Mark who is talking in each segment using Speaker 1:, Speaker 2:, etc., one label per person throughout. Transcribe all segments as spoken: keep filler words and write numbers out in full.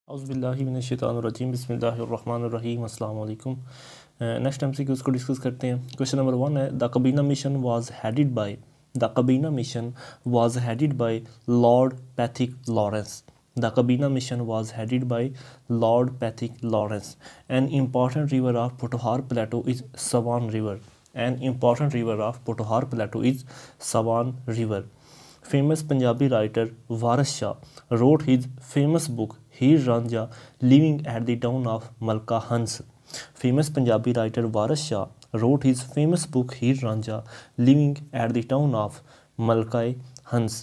Speaker 1: औज़ुबिल्लाहिमिनश्शैतानिर्रजीम बिस्मिल्लाहिर्रहमानिर्रहीम अस्सलाम वालेकुम। नेक्स्ट एम सी क्यूज़ को डिस्कस करते हैं। क्वेश्चन नंबर वन है, the cabinet mission was headed by the cabinet mission was headed by lord Pethick Lawrence. The cabinet mission was headed by lord Pethick Lawrence. An important river of Potohar plateau is Soan river. An important river of Potohar plateau is Soan river. Famous Punjabi writer Waris Shah wrote his famous book Heer Ranjha living at the town of Malka Hans. Famous Punjabi writer Waris Shah wrote his famous book Heer Ranjha living at the town of Malka Hans.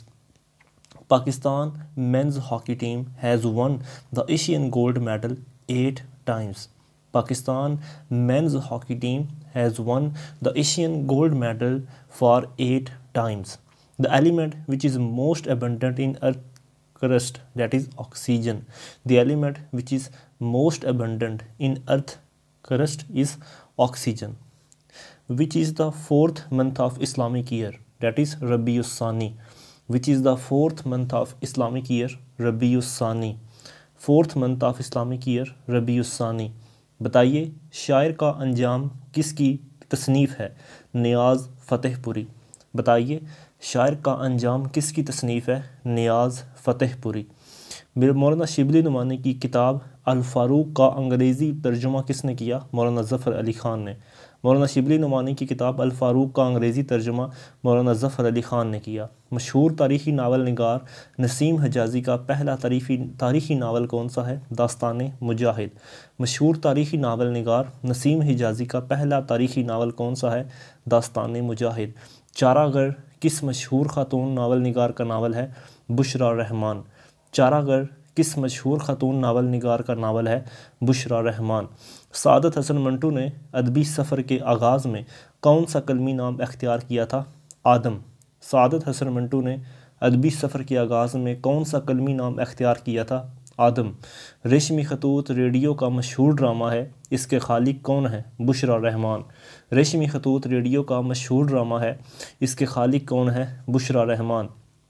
Speaker 1: Pakistan men's hockey team has won the Asian gold medal eight times. Pakistan men's hockey team has won the Asian gold medal for eight times. The element which is most abundant in earth crust, that is oxygen. The element which is most abundant in earth crust is oxygen. Which is the fourth month of Islamic year, that is Rabiul Sani. Which is the fourth month of Islamic year, Rabiul Sani. Fourth month of Islamic year, Rabiul Sani. बताइए शायर का अंजाम किसकी तसनीफ़ है? नियाज़ फ़तेहपुरी। बताइए शायर का अंजाम किसकी तसनीफ़ है? नियाज़ फ़तेहपुरी। मौलाना शिबली नुमानी की किताब अल फ़ारूक का अंग्रेज़ी तर्जुमा किसने किया? मौलाना ज़फ़र अली ख़ान ने। मौलाना शिबली नुमानी की किताब अल फ़ारूक का अंग्रेज़ी तर्जुमा मौलाना ज़फ़र अली ख़ान ने किया। मशहूर तारीख़ी नावल निगार नसीम हिजाज़ी का पहला तारीख़ी तारीख़ी नावल कौन सा है? दास्तान मुजाहिद। मशहूर तारीख़ी नावल निगार नसीम हिजाज़ी का पहला तारीख़ी नावल कौन सा है? दास्तान मुजाहिद। चारागर किस मशहूर ख़ातून नावल निगार का नावल है? बुशरा रहमान। चारागर किस मशहूर ख़ातून नावल निगार का नावल है? बुशरा रहमान। सादत हसन मंटू ने अदबी सफ़र के आगाज़ में कौन सा कलमी नाम अख्तियार किया था? आदम। सादत हसन मंटू ने अदबी सफ़र के आगाज़ में कौन सा कलमी नाम अख्तियार किया था? आदम। रेशमी खतूत रेडियो का मशहूर ड्रामा है, इसके खालिक कौन है? बुशरा रहमान। रेशमी खतूत रेडियो का मशहूर ड्रामा है, इसके खालिक कौन है? बुशरा रहमान।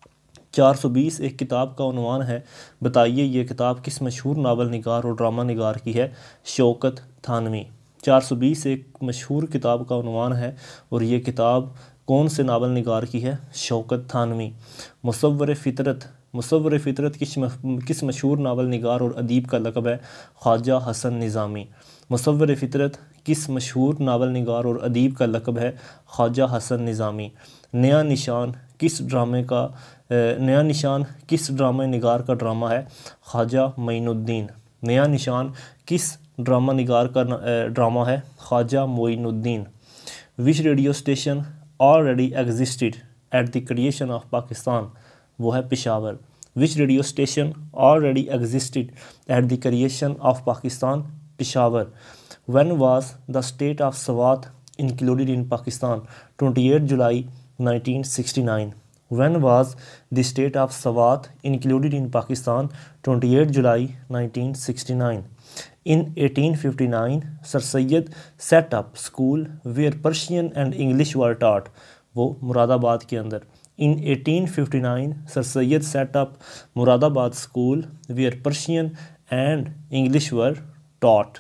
Speaker 1: चार सौ बीस एक किताब का उन्वान है, बताइए ये किताब किस मशहूर नावल निगार और ड्रामा निगार की है? शौकत थानवी। चार सौ बीस एक मशहूर किताब का उन्वान है और ये किताब कौन से नावल निगार की है? शौकत थानवी। मुसव्वर फ़ितरत मुसव्वर फ़ितरत किस किस मशहूर नावल निगार और अदीब का लक़ब है? ख्वाजा हसन निज़ामी। मुसव्वर फ़ितरत किस मशहूर नावल निगार और अदीब का लक़ब है? ख्वाजा हसन निज़ामी। नया निशान किस ड्रामे का नया निशान किस ड्रामा निगार का ड्रामा है? ख्वाजा मोइनुद्दीन। नया निशान किस ड्रामा निगार का ड्रामा है? Khwaja Moinuddin. Which radio station already existed at the creation of Pakistan? वो है Peshawar. Which radio station already existed at the creation of Pakistan? Peshawar. When was the state of Swat included in Pakistan? Twenty eight July nineteen sixty nine. When was the state of Swat included in Pakistan? Twenty eight July nineteen sixty nine. In eighteen fifty-nine, Sir Syed set up school where Persian and English were taught. वो मुरादाबाद के अंदर। In eighteen fifty-nine, Sir Syed set up Muradabad school where Persian and English were taught.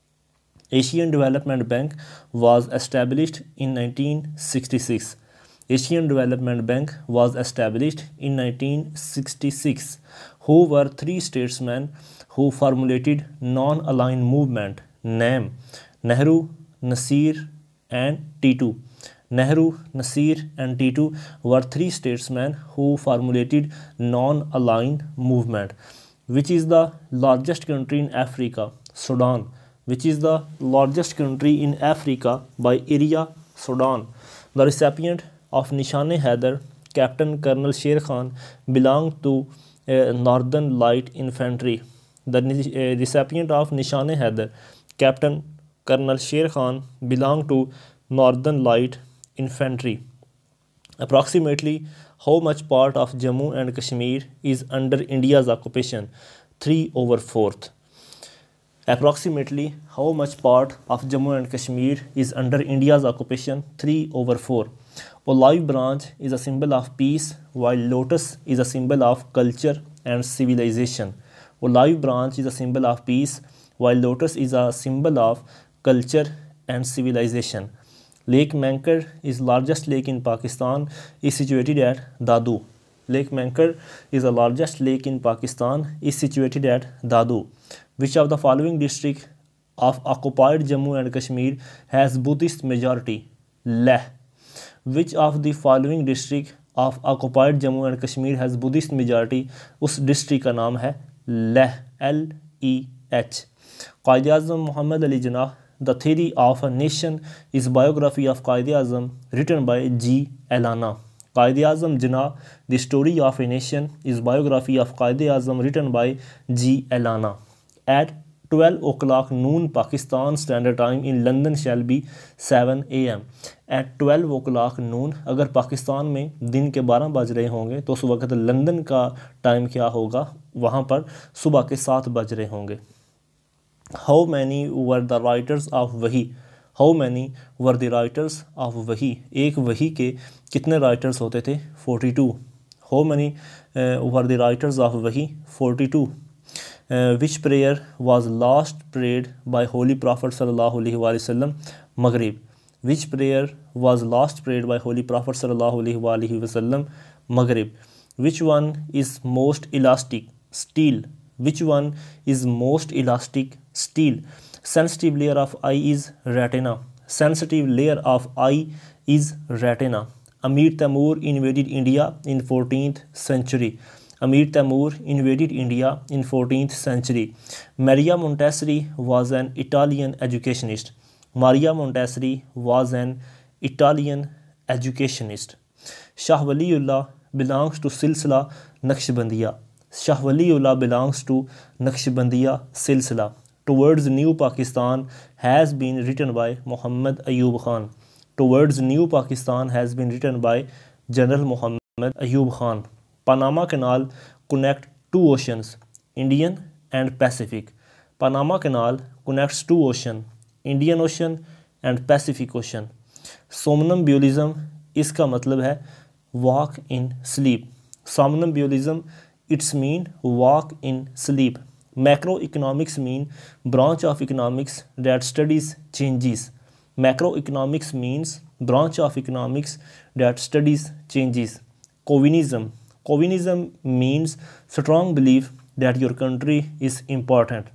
Speaker 1: Asian Development Bank was established in nineteen sixty-six. Asian Development Bank was established in nineteen sixty-six. Who were three statesmen who formulated non-aligned movement? Name: Nehru, Nasir and Titu. Nehru, Nasir and Titu were three statesmen who formulated non-aligned movement. Which is the largest country in Africa? Sudan. Which is the largest country in Africa by area? Sudan. The recipient of Nishan-e Haider, Captain Colonel Sher Khan, belonged to uh, Northern Light Infantry. The uh, recipient of Nishan-e Haider, Captain Colonel Sher Khan, belonged to Northern Light Infantry. Approximately how much part of Jammu and Kashmir is under India's occupation? three over fourth. Approximately how much part of Jammu and Kashmir is under India's occupation? three over four. Olive branch is a symbol of peace, while lotus is a symbol of culture and civilization. Olive branch is a symbol of peace, while lotus is a symbol of culture and civilization. Lake Mankar is largest lake in Pakistan, is situated at Dadu. Lake Mankar is the largest lake in Pakistan, is situated at Dadu. Which of the following district of occupied Jammu and Kashmir has Buddhist majority? Leh. Which of the following district of occupied Jammu and Kashmir has Buddhist majority? उस district का नाम है Leh, L E H. Quaid Azam Mohammad Ali Jinnah. The Theory of a Nation is biography of Quaid-e-Azam written by G. Elana. Quaid-e-Azam Jinnah, The Story of a Nation is biography of Quaid-e-Azam written by G. Elana. At twelve o'clock noon Pakistan Standard Time in London shall be seven a m. At twelve o'clock noon, अगर पाकिस्तान में दिन के बारह बज रहे होंगे तो उस वक्त लंदन का टाइम क्या होगा? वहाँ पर सुबह के सात बज रहे होंगे. How many were the writers of Wahi? How many were the writers of Wahi? एक वही के कितने writers होते थे? forty-two. How many uh, were the writers of Wahi? forty-two. Uh, which prayer was last prayed by Holy Prophet sallallahu alaihi wasallam? Maghrib. Which prayer was last prayed by Holy Prophet sallallahu alaihi wasallam? Maghrib. Which one is most elastic? Steel. Which one is most elastic? Steel. Sensitive layer of eye is retina. Sensitive layer of eye is retina. Amir Temur invaded India in fourteenth century. Amir Temur invaded India in fourteenth century. Maria Montessori was an Italian educationist. Maria Montessori was an Italian educationist. Shah Waliullah belongs to Silsila Naqshbandiya. Shah Waliullah belongs to Naqshbandiya Silsila. Towards New Pakistan has been written by Muhammad Ayub Khan. Towards New Pakistan has been written by General Muhammad Ayub Khan. Panama Canal connects two oceans, Indian and Pacific. Panama Canal connects two oceans, Indian Ocean and Pacific Ocean. Somnambulism इसका मतलब है walk in sleep. Somnambulism its mean walk in sleep. Macroeconomics mean branch of economics that studies changes. Macroeconomics means branch of economics that studies changes. Chauvinism. Chauvinism means strong belief that your country is important.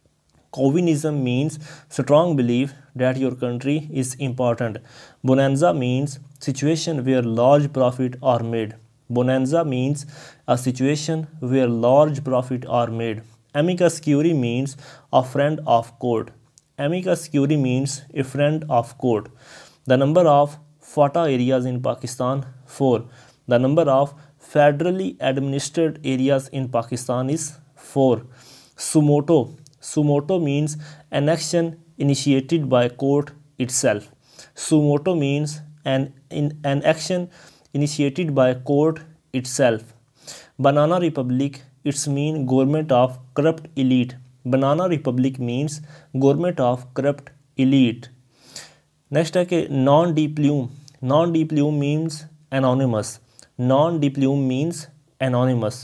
Speaker 1: Chauvinism means strong belief that your country is important. Bonanza means situation where large profit are made. Bonanza means a situation where large profit are made. Amicus curiae means a friend of court. Amicus curiae means a friend of court. The number of FATA areas in Pakistan, four. The number of federally administered areas in Pakistan is four. Sumoto. Sumoto means an action initiated by court itself. Sumoto means an, in, an action initiated by court itself. Banana Republic, its mean government of corrupt elite. Banana Republic means government of corrupt elite. Next है कि non-deplume. Non-deplume means anonymous. Non-deplume means anonymous.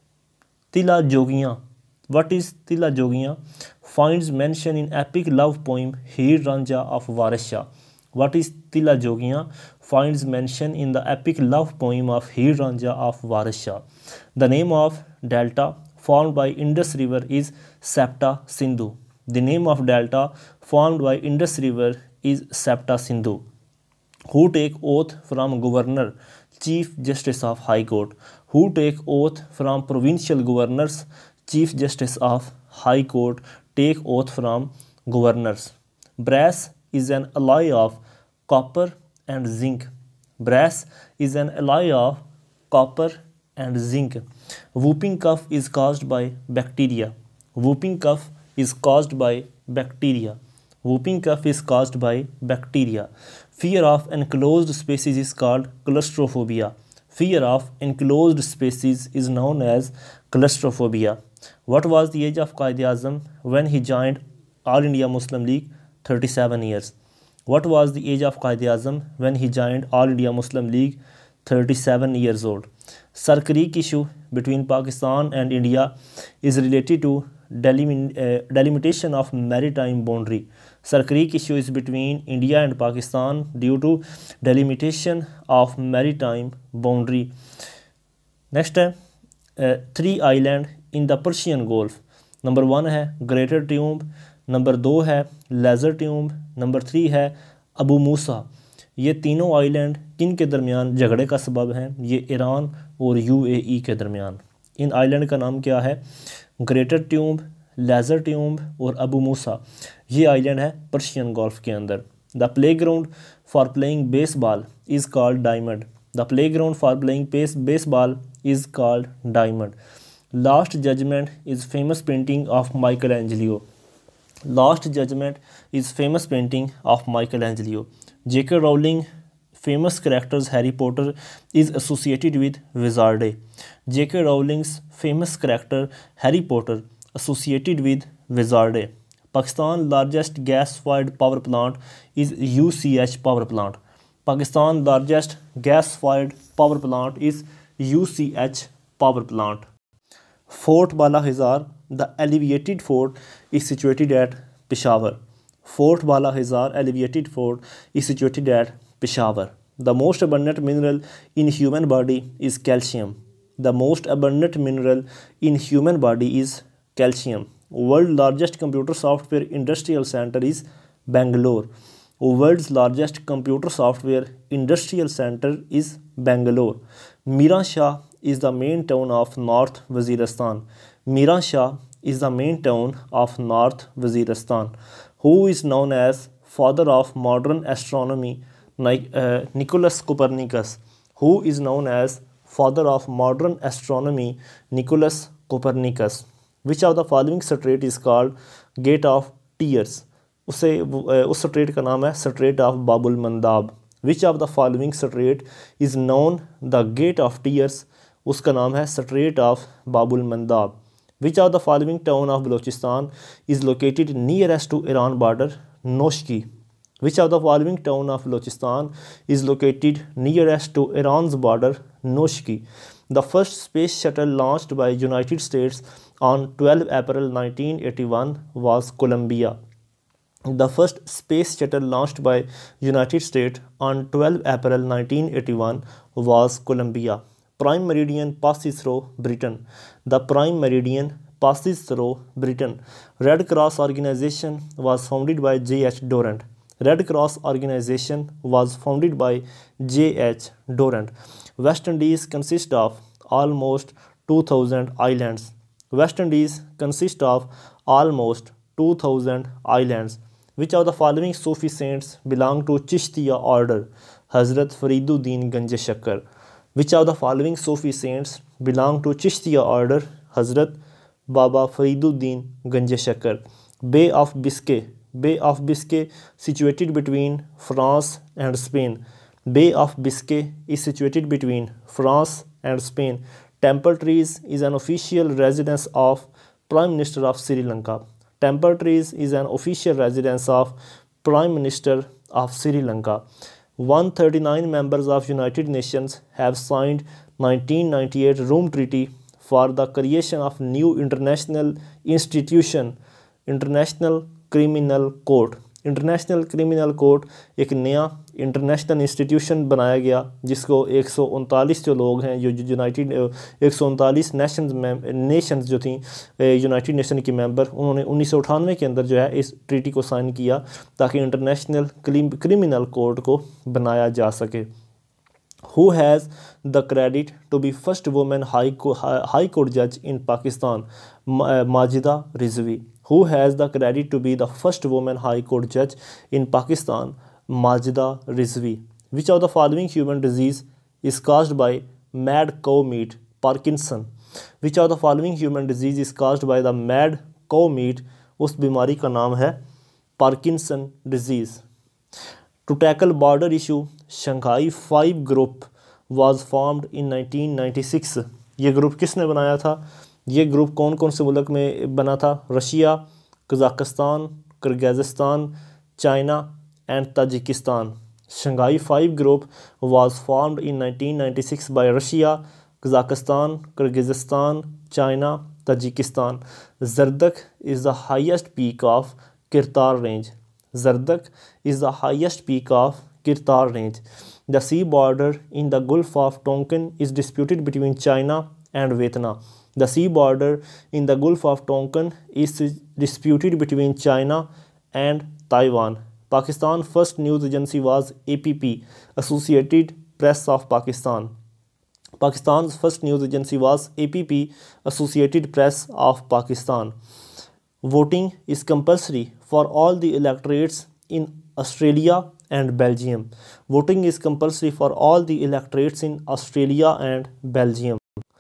Speaker 1: Tila Jogiyan. What is Tila Jogiyan? Finds mention in epic love poem Heer Ranjha of Waris Shah. What is Tila Jogiyan? Finds mention in the epic love poem of Heer Ranjha of Waris Shah. The name of delta formed by Indus River is Septa Sindhu. The name of delta formed by Indus River is Septa Sindhu. Who take oath from Governor, Chief Justice of High Court? Who take oath from provincial governors, Chief Justice of High Court take oath from governors. Brass is an alloy of copper and zinc. Brass is an alloy of copper and zinc. Whooping cough is caused by bacteria. Whooping cough is caused by bacteria. Whooping cough is caused by bacteria. Fear of enclosed spaces is called claustrophobia. Fear of enclosed spaces is known as claustrophobia. What was the age of Quaid-e-Azam when he joined All India Muslim League? thirty-seven years. What was the age of Quaid-e-Azam when he joined All India Muslim League? thirty-seven years old. Sir Creek issue between Pakistan and India is related to delim- uh, delimitation of maritime boundary. Sir Creek issue is between India and Pakistan due to delimitation of maritime boundary. Next है three island in the Persian gulf. Number one है greater Tunb, number दो है laser tube, number three है अबू मूसा. ये तीनों island किन के दरमियान झगड़े का सबब हैं? ये ईरान और यूएई के दरमियान. इन आइलैंड का नाम क्या है? ग्रेटर ट्यूब, लेज़र ट्यूब और अबू मूसा. ये आइलैंड है पर्शियन गोल्फ के अंदर. The play ground for playing baseball is called diamond. The play ground for playing pace baseball is called diamond. Last Judgment is famous painting of Michelangelo. Last Judgment is famous painting of Michelangelo. J K Rowling famous characters Harry Potter is associated with Wizardry. J K Rowling's famous character Harry Potter associated with Wizardry. Pakistan largest gas-fired power plant is U C H power plant. Pakistan largest gas-fired power plant is U C H power plant. Fort Bala Hizar, the elevated fort, is situated at Peshawar. Fort Bala Hizar elevated fort is situated at Peshawar. The most abundant mineral in human body is calcium. The most abundant mineral in human body is calcium. World largest computer software industrial center is Bangalore. World's largest computer software industrial center is Bangalore. Miran Shah is the main town of North Waziristan. Miran Shah is the main town of North Waziristan. Who is known as father of modern astronomy? uh, Nicholas Copernicus. Who is known as father of modern astronomy? Nicholas Copernicus. Which of the following strait is called Gate of Tears? उसे उस straight का नाम है strait of Bab el Mandeb. Which of the following strait is known the gate of tears? उसका नाम है strait of Bab el Mandeb. Which of the following town of Balochistan is located nearest to Iran border? Noshki. Which of the following town of Balochistan is located nearest to Iran's border? Noshki. The first space shuttle launched by United States on twelve April nineteen eighty-one was Columbia. The first space shuttle launched by United States on twelve April nineteen eighty-one was Columbia. Prime Meridian passes through Britain. The Prime Meridian passes through Britain. Red Cross organization was founded by J H Durant. Red Cross organization was founded by J H Durant. West Indies consist of almost two thousand islands. West Indies consist of almost two thousand islands. Which of the following Sufi saints belong to Chishtiya order? Hazrat Fariduddin Ganj Shakkar. Which of the following Sufi saints belong to Chishtiya order? Hazrat Baba Fariduddin Ganj Shakkar. Bay of Biscay. Bay of Biscay situated between France and Spain. Bay of Biscay is situated between France and Spain. Temple Trees is an official residence of Prime Minister of Sri Lanka. Temple Trees is an official residence of Prime Minister of Sri Lanka. one hundred thirty-nine members of United Nations have signed nineteen ninety-eight Rome Treaty for the creation of new international institution, International Criminal Court. International Criminal Court एक नया international institution बनाया गया जिसको एक सौ उनतालीस जो लोग हैं जो यूनाइटेड एक सौ उनतालीस नेशंस में नेशंस जो थी यूनाइटेड नेशन की मेंबर, उन्होंने उन्नीस सौ अठानवे के अंदर जो है इस ट्रीटी को साइन किया ताकि इंटरनेशनल क्रिमिनल कोर्ट को बनाया जा सके. Who has the credit to be first woman high court, high court judge in Pakistan? Majida Rizvi. Who has the credit to be the first woman high court judge in Pakistan? Majida Rizvi. Which of the following human disease is caused by mad cow meat? Parkinson. Which of the following human disease is caused by the mad cow meat? उस बीमारी का नाम है Parkinson disease. To tackle border issue, Shanghai Five Group was formed in nineteen ninety-six. ये group किसने बनाया था? ये ग्रुप कौन कौन से मुल्क में बना था? Russia, Kazakhstan, Kyrgyzstan, China and Tajikistan. Shanghai Five Group was formed in nineteen ninety-six by Russia, Kazakhstan, Kyrgyzstan, China, Tajikistan. Zardak is the highest peak of Kirtar range. Zardak is the highest peak of Kirtar range. The sea border in the Gulf of Tonkin is disputed between China and Vietnam. The sea border in the Gulf of Tonkin is disputed between China and Taiwan. Pakistan's first news agency was A P P, Associated Press of Pakistan. Pakistan's first news agency was A P P, Associated Press of Pakistan. Voting is compulsory for all the electorates in Australia and Belgium. Voting is compulsory for all the electorates in Australia and Belgium.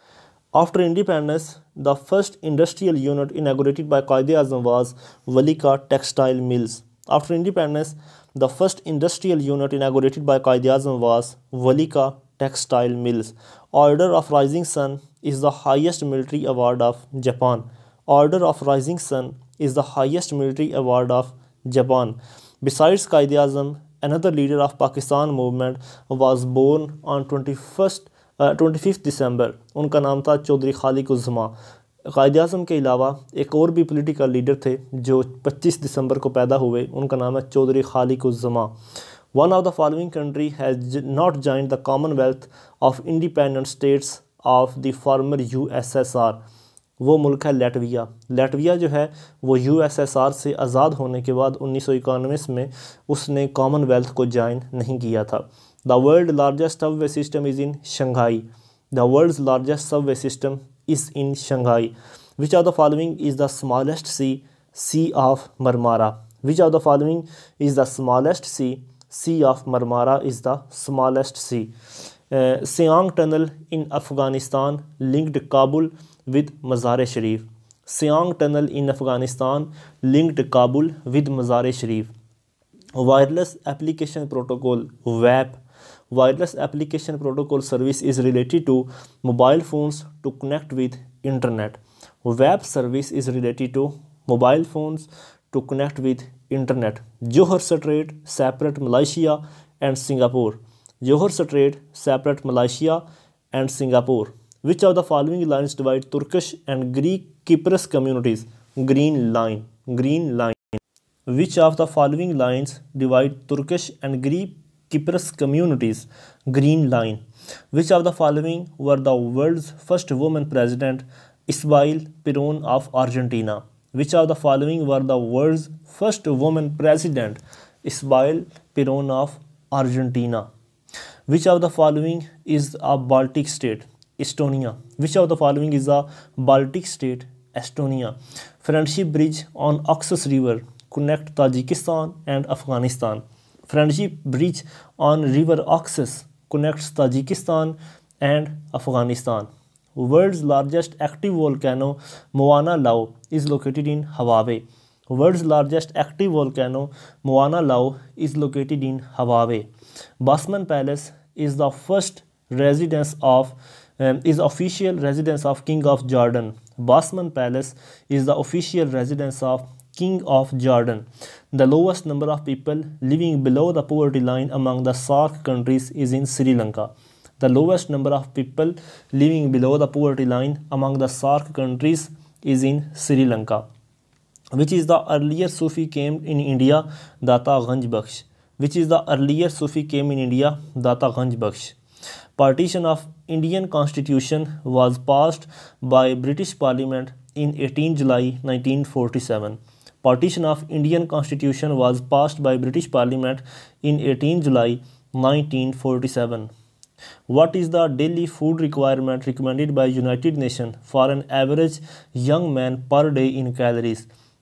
Speaker 1: After independence, the first industrial unit inaugurated by Quaid-e-Azam was Walika Textile Mills. After independence, the first industrial unit inaugurated by Quaid-e-Azam was Walika Textile Mills. Order of Rising Sun is the highest military award of Japan. Order of Rising Sun is the highest military award of Japan. Besides Quaid-e-Azam, another leader of Pakistan movement was born on twenty-first twenty fifth December. उनका नाम था चौधरी खालिक उज़ ज़मा. क़ायद-ए-आज़म के अलावा एक और भी political leader थे जो पच्चीस दिसंबर को पैदा हुए. उनका नाम है Chaudhry Khaliquzzaman. One of the following country has not joined the commonwealth of independent states of the former U S S R. वो मुल्क है लेटविया. लेटविया जो है वो यू एस एस आर से आज़ाद होने के बाद उन्नीस सौ इक्यानवे में उसने कॉमनवेल्थ को ज्वाइन नहीं किया था. The world's largest subway system is in Shanghai. The world's largest subway system is in Shanghai. Which of the following is the smallest sea? Sea of Marmara. Which of the following is the smallest sea? Sea of Marmara is the smallest sea. Uh, Siang Tunnel in Afghanistan linked Kabul with Mazar-e-Sharif. Siang Tunnel in Afghanistan linked Kabul with Mazar-e-Sharif. Wireless Application Protocol W A P. Wireless Application Protocol service is related to mobile phones to connect with internet. W A P service is related to mobile phones to connect with internet. Johor Strait separate Malaysia and Singapore. Johor Strait separate Malaysia and Singapore. Which of the following lines divide Turkish and Greek Cyprus communities? Green line. Green line. Which of the following lines divide Turkish and Greek Cyprus communities? Green line. Which of the following were the world's first woman president? Isabel Perón of Argentina. Which of the following were the world's first woman president? Isabel Perón of Argentina. Which of the following is a Baltic state? Estonia. Which of the following is a Baltic state? Estonia. Friendship Bridge on Oxus River connect Tajikistan and Afghanistan. Friendship Bridge on River Oxus connects Tajikistan and Afghanistan. World's largest active volcano Mauna Loa is located in Hawaii. World's largest active volcano Mauna Loa is located in Hawaii. Basman Palace is the first residence of um, is official residence of King of Jordan. Basman Palace is the official residence of King of Jordan. The lowest number of people living below the poverty line among the SAARC countries is in Sri Lanka. The lowest number of people living below the poverty line among the SAARC countries is in Sri Lanka. Which is the earlier Sufi came in India? Data Ganj Bakhsh. Which is the earlier Sufi came in India? Data Ganj Bakhsh. Partition of Indian Constitution was passed by British Parliament in eighteenth July nineteen forty-seven. Partition of Indian Constitution was passed by British Parliament in eighteenth July nineteen forty-seven. What is the daily food requirement recommended by United Nations for an average young man per day in calories?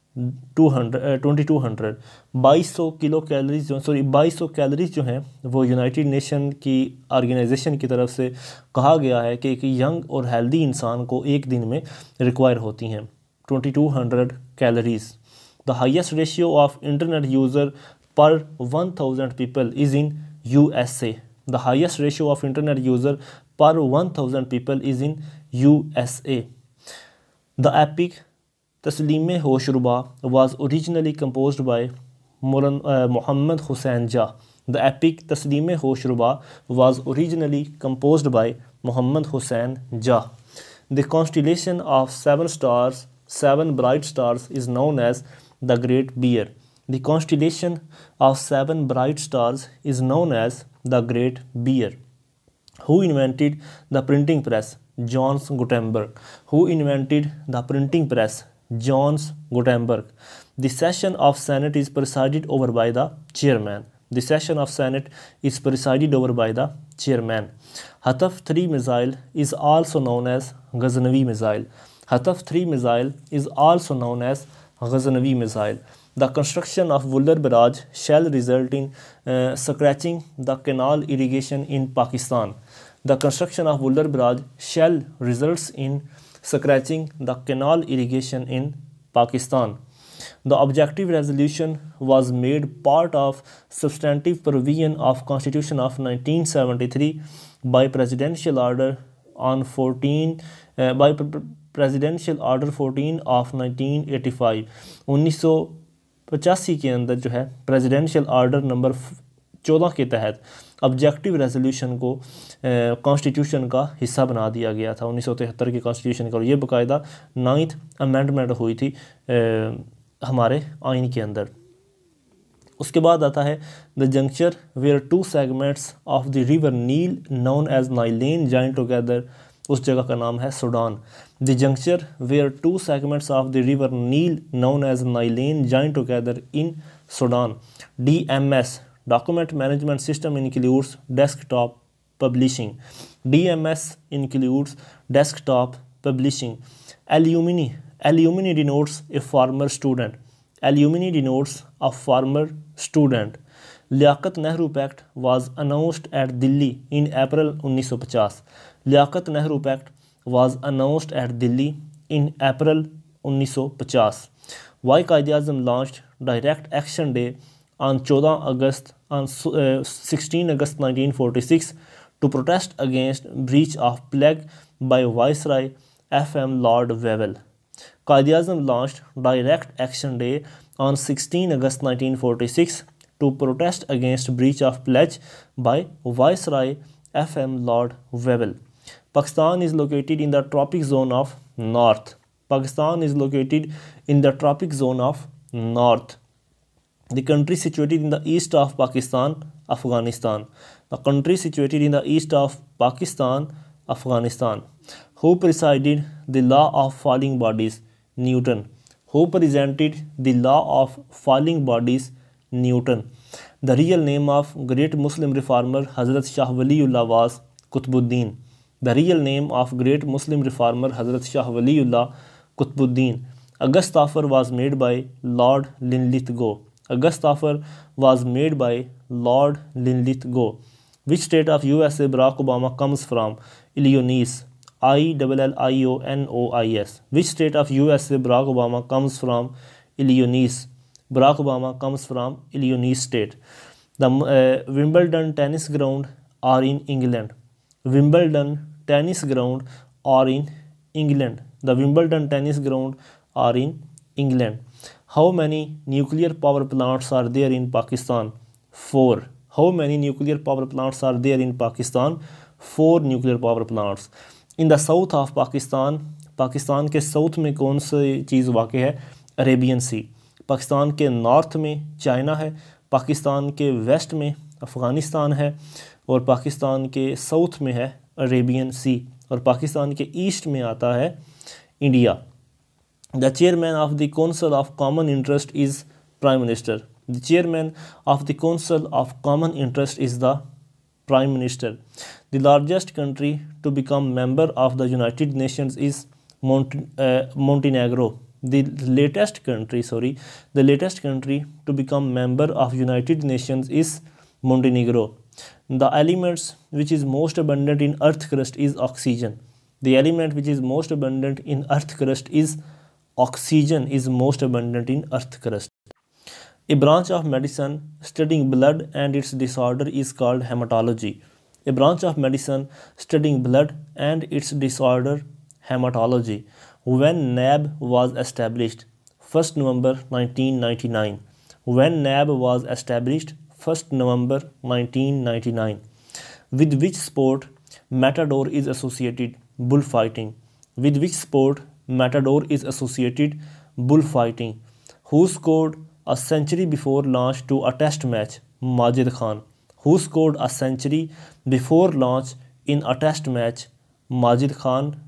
Speaker 1: Two hundred twenty two hundred बाईस सौ kilo calories जो sorry बाईस सौ calories जो हैं वो United nation की organisation की तरफ से कहा गया है कि एक यंग और हेल्दी इंसान को एक दिन में रिक्वायर होती हैं twenty two hundred calories. The highest ratio of internet user per one thousand people is in U S A. The highest ratio of internet user per one thousand people is in U S A. The epic Taslim-e Hoshruba was originally composed by Muhammad Hussain Jah. The epic Taslim-e-Hosh-Ruba was originally composed by Muhammad Hussain Jah. The constellation of seven stars, seven bright stars, is known as the Great Bear. The constellation of seven bright stars is known as the Great Bear. Who invented the printing press? Johannes Gutenberg. Who invented the printing press? Johannes Gutenberg. The session of Senate is presided over by the chairman. The session of Senate is presided over by the chairman. Hataf three missile is also known as Ghaznavi missile. Hataf three missile is also known as Ghaznavi missile. The construction of Vuller Barrage shall result in uh, scratching the canal irrigation in Pakistan. The construction of Vuller Barrage shall results in scratching the canal irrigation in Pakistan. The objective resolution was made part of substantive provision of Constitution of nineteen seventy-three by Presidential Order on fourteen uh, by Presidential Order fourteen of nineteen eighty-five. उन्नीस सौ पचासी के अंदर जो है presidential order number चौदह के तहत ऑब्जेक्टिव रेजोल्यूशन को कॉन्स्टिट्यूशन का हिस्सा बना दिया गया था उन्नीस सौ तिहत्तर के कॉन्स्टिट्यूशन का, और ये बाकायदा नाइन्थ अमेंडमेंट हुई थी आ, हमारे आइन के अंदर। उसके बाद आता है the juncture where two segments of the river Nile known as Nilein join together, उस जगह का नाम है Sudan. The juncture where two segments of the river Nile known as Nilein join together in Sudan. D M S document management system includes desktop publishing. D M S includes desktop publishing. Alumni Alumni denotes a former student. Alumni denotes a former student. Liaquat Nehru Pact was announced at Delhi in April उन्नीस सौ पचास. Liaquat Nehru Pact was announced at Delhi in April उन्नीस सौ पचास. Why Quaid-e-Azam launched Direct Action Day on चौदह August on uh, sixteen August nineteen forty-six to protest against breach of pledge by Viceroy F M Lord Wavell. Quaid-e-Azam launched Direct Action Day on sixteen August nineteen forty-six to protest against breach of pledge by Viceroy F M Lord Wavell. Pakistan is located in the tropic zone of North. Pakistan is located in the tropic zone of North. The country situated in the east of Pakistan, Afghanistan. The country situated in the east of Pakistan, Afghanistan. Who presided the law of falling bodies? Newton. Who presented the law of falling bodies? Newton. The real name of great Muslim reformer Hazrat Shah Waliullah was Qutbuddin. The real name of great Muslim reformer Hazrat Shah Waliullah Qutbuddin. August offer was made by Lord Linlithgow. August offer was made by Lord Linlithgow. Which state of U S A Barack Obama comes from? Illinois. I L L I O N O I S. Which state of U S A Barack Obama comes from? Illinois. Barack Obama comes from Illinois state. The uh, Wimbledon tennis ground are in England. Wimbledon tennis ground are in England. The Wimbledon tennis ground are in England. How many nuclear power plants are there in Pakistan? Four. How many nuclear power plants are there in Pakistan? Four nuclear power plants. In the south of Pakistan, Pakistan के south में कौन सी चीज़ वाक़ है? Arabian सी। पाकिस्तान के north में China है, पाकिस्तान के waste में अफ़गानिस्तान है, और पाकिस्तान के साउथ में है अरेबियन सी, और पाकिस्तान के ईस्ट में आता है India. The chairman of the council of common interest is prime minister. The chairman of the council of common interest is the Prime Minister. The largest country to become member of the United Nations is Mont uh, Montenegro. The latest country, sorry, the latest country to become member of United Nations is Montenegro. The elements which is most abundant in earth crust is oxygen. The element which is most abundant in earth crust is oxygen is most abundant in earth crust. A branch of medicine studying blood and its disorder is called hematology. A branch of medicine studying blood and its disorder, hematology. When N A B was established? first November nineteen ninety-nine. When N A B was established? first November nineteen ninety-nine. With which sport Matador is associated? Bullfighting. With which sport Matador is associated? Bullfighting. Who scored a century before launch to a test match? Majid Khan. Who scored a century before launch in a test match? Majid Khan.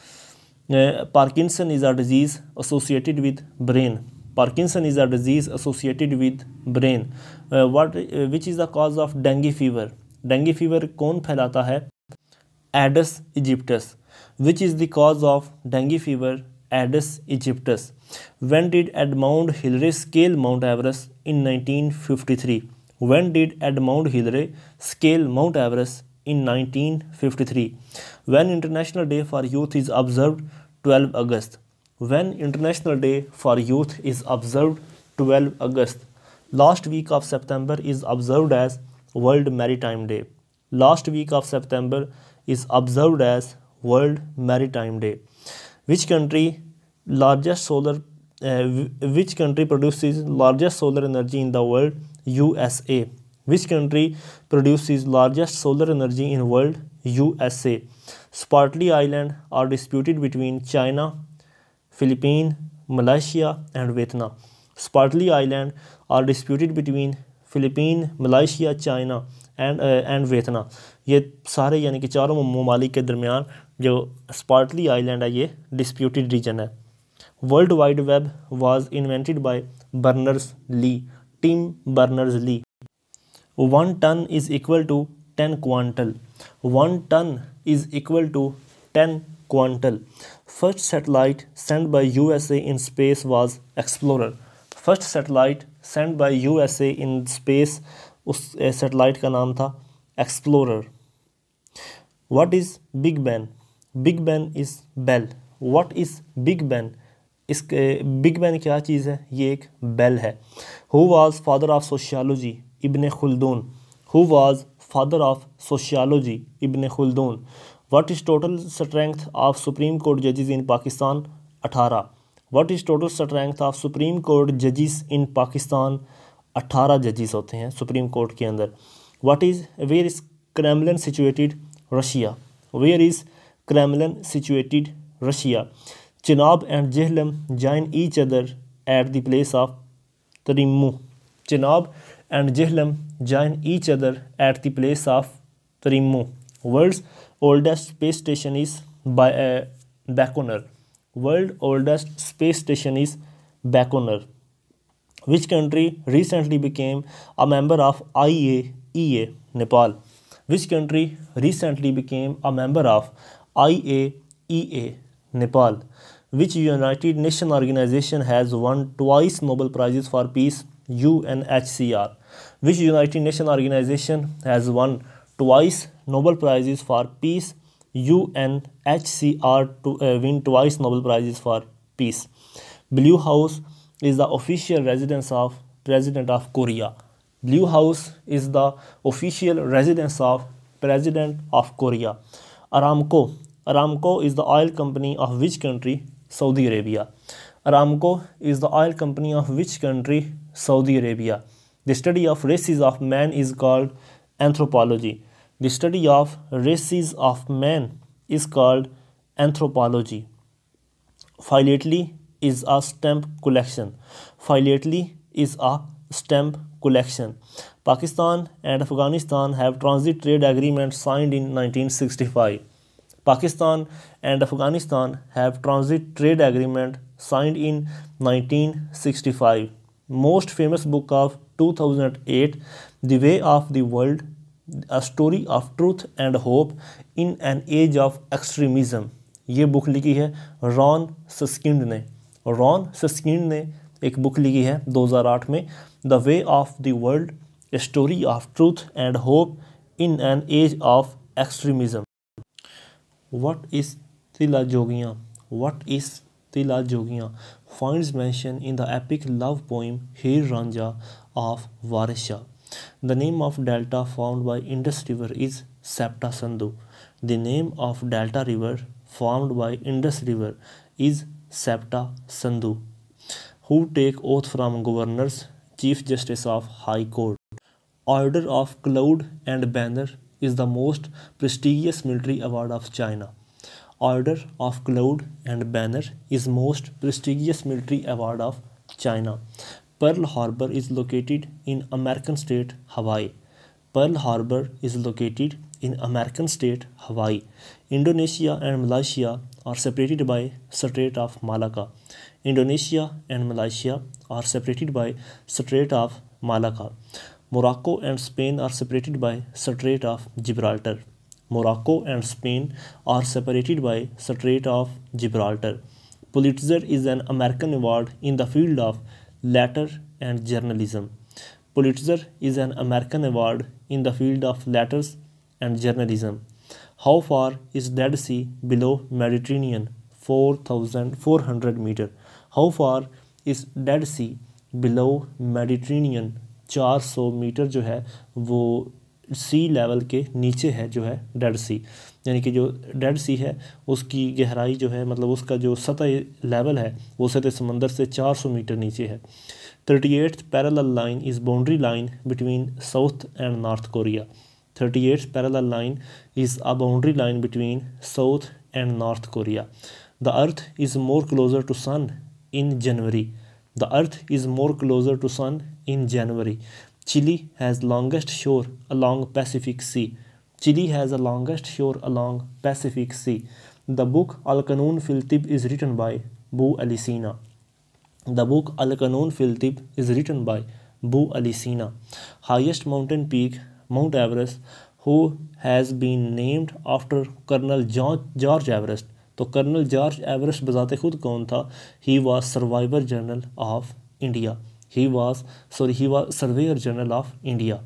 Speaker 1: Uh, Parkinson is a disease associated with brain. Parkinson is a disease associated with brain. Uh, what, uh, which is the cause of dengue fever? Dengue fever कौन फैलाता है? Aedes aegyptus. Which is the cause of dengue fever? Aedes aegyptus. When did Edmund Hillary scale Mount Everest? In nineteen fifty-three. When did Edmund Hillary scale Mount Everest? In nineteen fifty-three. When International Day for Youth is observed? twelve August. When International Day for Youth is observed? twelve August. Last week of September is observed as World Maritime Day. Last week of September is observed as World Maritime Day. Which country largest solar uh, which country produces largest solar energy in the world? U S A. Which country produces largest solar energy in world? U S A. Spratly Island are disputed between China, Philippines, Malaysia and Vietnam. Spratly Island are disputed between Philippines, Malaysia, China and and Vietnam. ये सारे यानी कि चारों ममालिक के दरमियान जो Spratly island है ये डिस्प्यूटेड रीजन है. World wide web was invented by Berners Lee. Tim Berners Lee. One ton is equal to ten quintal. One ton is equal to ten quintal. First satellite send by USA in space was Explorer. First satellite send by USA in space, उस satellite का नाम था Explorer. What is Big Ben? Big Ben is bell. What is Big Ben? इस Big Ben क्या चीज़ है? ये एक bell है. Who was father of sociology? Ibn Khaldun. Who was father of sociology? Ibn Khaldun. What is total strength of supreme court जजेस in Pakistan? अठारह. What is total strength of supreme court जजेस in Pakistan? अठारह जजेस होते हैं supreme court के अंदर. What is where is Kremlin situated? Russia. Where is Kremlin situated? Russia. Chenab and Jhelum join each other at the place of Trimmu. Chenab and Jhelum join each other at the place of Trimmu. World's oldest space station is by Baikonur. World oldest space station is Baikonur. Which country recently became a member of I A E A? Nepal. Which country recently became a member of I A E A? Nepal. Which United Nations organization has won twice Nobel Prizes for Peace? U N H C R. Which United Nations organization has won twice Nobel Prizes for Peace? U N H C R to uh, win twice Nobel Prizes for Peace. Blue House is the official residence of President of Korea. Blue House is the official residence of President of Korea. Aramco. Aramco is the oil company of which country? Saudi Arabia. Aramco is the oil company of which country? Saudi Arabia. The study of races of man is called anthropology. The study of races of man is called anthropology. Philately is a stamp collection. Philately is a stamp collection. Pakistan and Afghanistan have transit trade agreement signed in nineteen sixty-five. Pakistan and Afghanistan have transit trade agreement signed in nineteen sixty-five. Most famous book of two thousand eight, The Way of the World, A Story of Truth and Hope in an Age of Extremism. ये book लिखी है Ron सस्किंड ने. Ron सस्किंड ने एक book लिखी है दो हज़ार आठ में, the way of the world, a story of truth and hope in an age of extremism. What is Tilla Jogian? What is Tilla Jogian? Finds mention in the epic love poem Heer Ranjha of Waris Shah. The name of delta found by Indus river is Sapta Sindhu. The name of delta river formed by Indus River is Septa Sindhu. Who take oath from governors, Chief Justice of High Court? Order of Cloud and Banner is the most prestigious military award of China. Order of Cloud and Banner is most prestigious military award of China. Pearl Harbor is located in American state Hawaii. Pearl Harbor is located in American state Hawaii. Indonesia and Malaysia are separated by Strait of Malacca. Indonesia and Malaysia are separated by Strait of Malacca. Morocco and Spain are separated by Strait of Gibraltar. Morocco and Spain are separated by Strait of Gibraltar. Pulitzer is an American award in the field of letter and journalism. Pulitzer is an American award in the field of letters and journalism. How far is Dead Sea below Mediterranean? four thousand four hundred meter. How far is Dead Sea below Mediterranean? चार सौ metre जो है वो सी level के नीचे है जो है डेड सी, यानी कि जो डेड सी है उसकी गहराई जो है मतलब उसका जो सतह लेवल है वो सतह समंदर से चार सौ मीटर नीचे है। Thirty eighth parallel line is boundary line between south and north Korea. Thirty eighth parallel line is a boundary line between south and north Korea. The earth is more closer to sun in January. The earth is more closer to sun in January. Chile has longest shore along Pacific Sea. Chile has the longest shore along Pacific Sea. The book Al-Qanun fil Tib is written by Bu Ali Sina. The book Al-Qanun fil Tib is written by Bu Ali Sina. Highest mountain peak, Mount Everest, who has been named after Colonel George Everest. तो colonel George Everest बजाते खुद कौन था? He was survivor general of India. He was sorry he was surveyor general of India.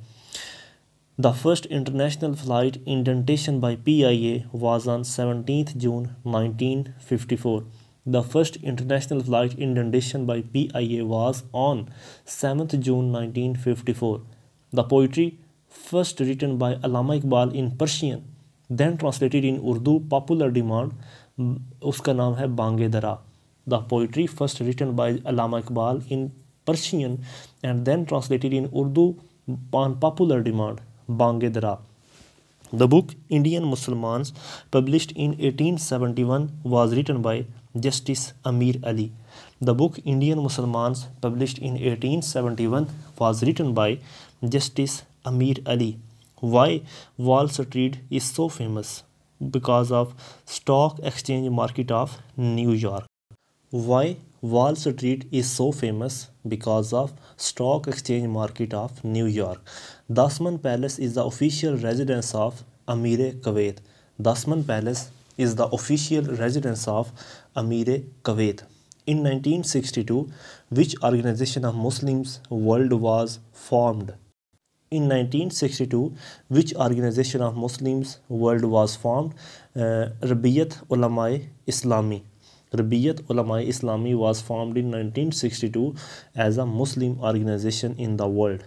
Speaker 1: The first international flight indentation by P I A was on seventeenth June nineteen fifty four. The first international flight indentation by P I A was on seventh June nineteen fifty four. The poetry first written by Allama Iqbal in Persian then translated in Urdu popular demand, उसका नाम है Bange Dara. The poetry first written by Allama Iqbal in Persian and then translated in Urdu on popular demand, Bange Dara. The book Indian Musalmans published in eighteen seventy one was written by justice Amir Ali. The book Indian Musalmans published in eighteen seventy one was written by justice Amir Ali. Why Wall Street is so famous? Because of stock exchange market of New York. Why Wall Street is so famous? Because of stock exchange market of New York. Dasman Palace is the official residence of Amir Kuwait. Dasman Palace is the official residence of Amir Kuwait. In nineteen sixty-two, which organization of Muslims world was formed? In nineteen sixty-two, which organization of Muslims world was formed? Uh, Rabiyat Ulama-e Islami. Rabiyat Ulama-e Islami was formed in nineteen sixty-two as a Muslim organization in the world.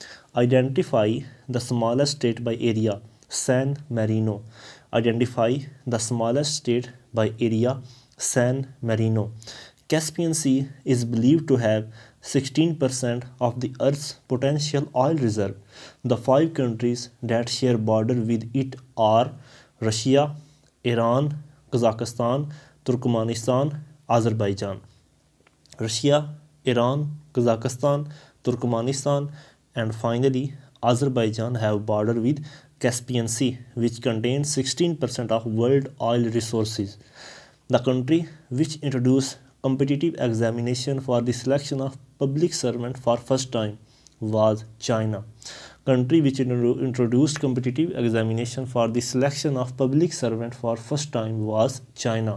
Speaker 1: Identify the smallest state by area. San Marino. Identify the smallest state by area. San Marino. Caspian Sea is believed to have sixteen percent of the Earth's potential oil reserve. The five countries that share border with it are Russia, Iran, Kazakhstan, Turkmenistan, Azerbaijan. Russia, Iran, Kazakhstan, Turkmenistan, and finally Azerbaijan have border with Caspian Sea, which contains sixteen percent of world oil resources. The country which introduced competitive examination for the selection of public servant for first time was China. Country which introduced competitive examination for the selection of public servant for first time was China.